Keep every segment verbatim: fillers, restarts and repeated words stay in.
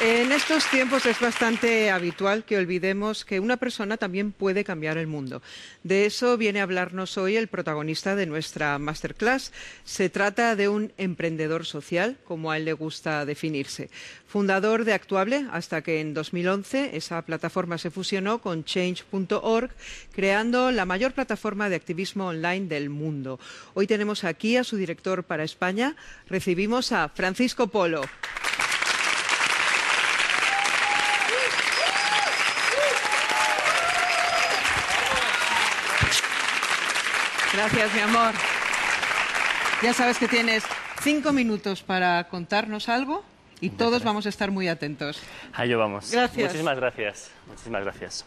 En estos tiempos es bastante habitual que olvidemos que una persona también puede cambiar el mundo. De eso viene a hablarnos hoy el protagonista de nuestra masterclass. Se trata de un emprendedor social, como a él le gusta definirse. Fundador de Actuable, hasta que en dos mil once esa plataforma se fusionó con change punto org, creando la mayor plataforma de activismo online del mundo. Hoy tenemos aquí a su director para España. Recibimos a Francisco Polo. Gracias, mi amor. Ya sabes que tienes cinco minutos para contarnos algo y todos vamos a estar muy atentos. Ahí vamos. Gracias. Muchísimas gracias. Muchísimas gracias.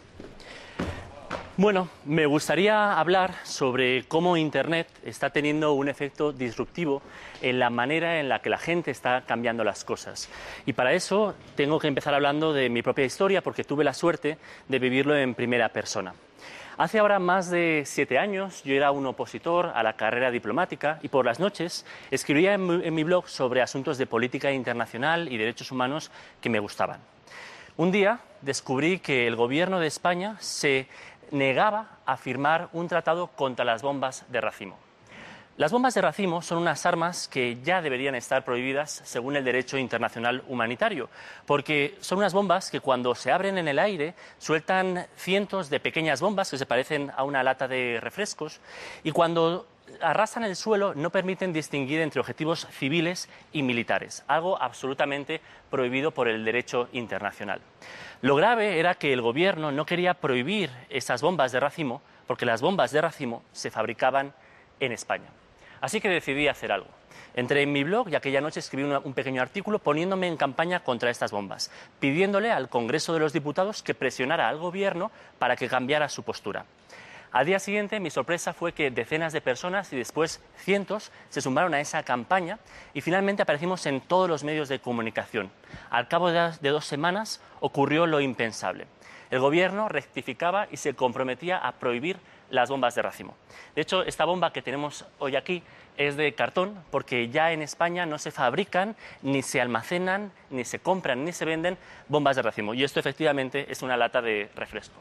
Bueno, me gustaría hablar sobre cómo Internet está teniendo un efecto disruptivo en la manera en la que la gente está cambiando las cosas. Y para eso tengo que empezar hablando de mi propia historia, porque tuve la suerte de vivirlo en primera persona. Hace ahora más de siete años yo era un opositor a la carrera diplomática y por las noches escribía en mi, en mi blog sobre asuntos de política internacional y derechos humanos que me gustaban. Un día descubrí que el gobierno de España se negaba a firmar un tratado contra las bombas de racimo. Las bombas de racimo son unas armas que ya deberían estar prohibidas según el derecho internacional humanitario, porque son unas bombas que cuando se abren en el aire sueltan cientos de pequeñas bombas que se parecen a una lata de refrescos y cuando arrasan el suelo no permiten distinguir entre objetivos civiles y militares, algo absolutamente prohibido por el derecho internacional. Lo grave era que el gobierno no quería prohibir esas bombas de racimo porque las bombas de racimo se fabricaban en España. Así que decidí hacer algo. Entré en mi blog y aquella noche escribí una, un pequeño artículo poniéndome en campaña contra estas bombas, pidiéndole al Congreso de los Diputados que presionara al Gobierno para que cambiara su postura. Al día siguiente, mi sorpresa fue que decenas de personas y después cientos se sumaron a esa campaña y finalmente aparecimos en todos los medios de comunicación. Al cabo de, de dos semanas ocurrió lo impensable. El Gobierno rectificaba y se comprometía a prohibir las bombas de racimo. De hecho, esta bomba que tenemos hoy aquí es de cartón porque ya en España no se fabrican, ni se almacenan, ni se compran, ni se venden bombas de racimo. Y esto efectivamente es una lata de refresco.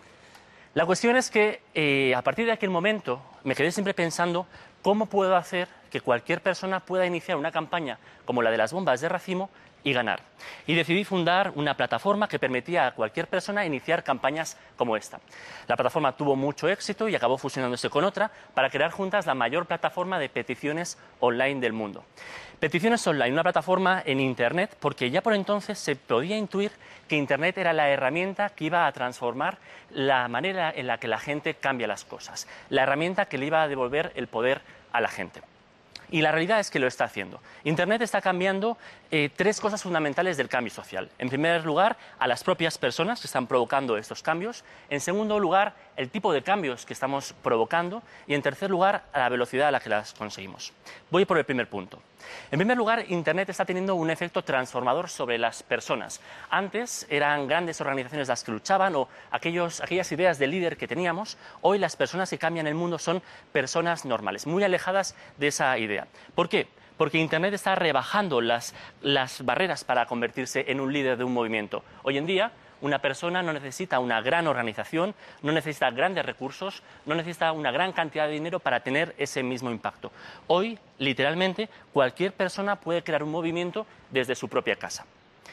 La cuestión es que eh, a partir de aquel momento me quedé siempre pensando cómo puedo hacer que cualquier persona pueda iniciar una campaña como la de las bombas de racimo y ganar. Y decidí fundar una plataforma que permitía a cualquier persona iniciar campañas como esta. La plataforma tuvo mucho éxito y acabó fusionándose con otra para crear juntas la mayor plataforma de peticiones online del mundo. Peticiones online, una plataforma en Internet, porque ya por entonces se podía intuir que Internet era la herramienta que iba a transformar la manera en la que la gente cambia las cosas, la herramienta que le iba a devolver el poder a la gente. Y la realidad es que lo está haciendo. Internet está cambiando eh, tres cosas fundamentales del cambio social. En primer lugar, a las propias personas que están provocando estos cambios. En segundo lugar, el tipo de cambios que estamos provocando. Y en tercer lugar, a la velocidad a la que las conseguimos. Voy por el primer punto. En primer lugar, Internet está teniendo un efecto transformador sobre las personas. Antes eran grandes organizaciones las que luchaban o aquellos, aquellas ideas de líder que teníamos. Hoy las personas que cambian el mundo son personas normales, muy alejadas de esa idea. ¿Por qué? Porque Internet está rebajando las, las barreras para convertirse en un líder de un movimiento. Hoy en día, una persona no necesita una gran organización, no necesita grandes recursos, no necesita una gran cantidad de dinero para tener ese mismo impacto. Hoy, literalmente, cualquier persona puede crear un movimiento desde su propia casa.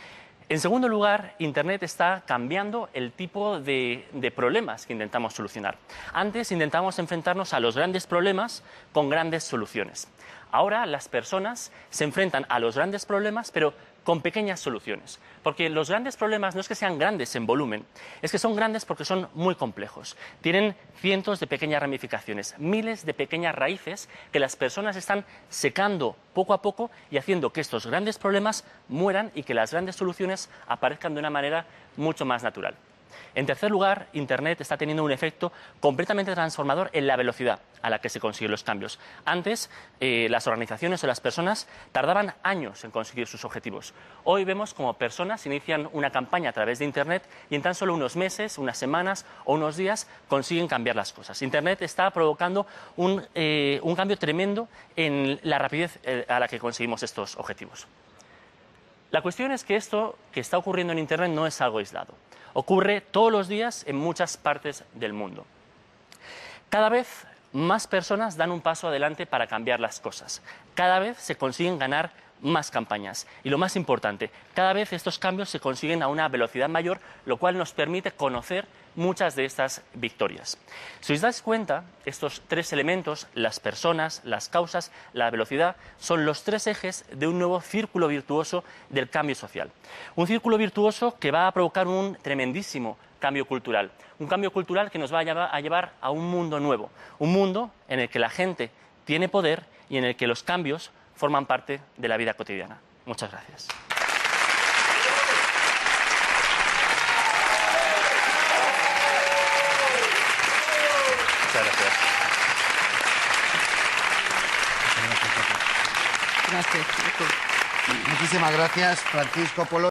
En segundo lugar, Internet está cambiando el tipo de, de problemas que intentamos solucionar. Antes intentamos enfrentarnos a los grandes problemas con grandes soluciones. Ahora las personas se enfrentan a los grandes problemas, pero con pequeñas soluciones. Porque los grandes problemas no es que sean grandes en volumen, es que son grandes porque son muy complejos. Tienen cientos de pequeñas ramificaciones, miles de pequeñas raíces que las personas están secando poco a poco y haciendo que estos grandes problemas mueran y que las grandes soluciones aparezcan de una manera mucho más natural. En tercer lugar, Internet está teniendo un efecto completamente transformador en la velocidad a la que se consiguen los cambios. Antes, eh, las organizaciones o las personas tardaban años en conseguir sus objetivos. Hoy vemos como personas inician una campaña a través de Internet y en tan solo unos meses, unas semanas o unos días consiguen cambiar las cosas. Internet está provocando un, eh, un cambio tremendo en la rapidez eh, a la que conseguimos estos objetivos. La cuestión es que esto que está ocurriendo en Internet no es algo aislado. Ocurre todos los días en muchas partes del mundo. Cada vez más personas dan un paso adelante para cambiar las cosas. Cada vez se consiguen ganar más campañas. Y lo más importante, cada vez estos cambios se consiguen a una velocidad mayor, lo cual nos permite conocer muchas de estas victorias. Si os dais cuenta, estos tres elementos, las personas, las causas, la velocidad, son los tres ejes de un nuevo círculo virtuoso del cambio social. Un círculo virtuoso que va a provocar un tremendísimo cambio cultural. Un cambio cultural que nos va a llevar, a llevar a un mundo nuevo. Un mundo en el que la gente tiene poder y en el que los cambios forman parte de la vida cotidiana. Muchas gracias. Muchas gracias. Gracias. Muchísimas gracias, Francisco Polo.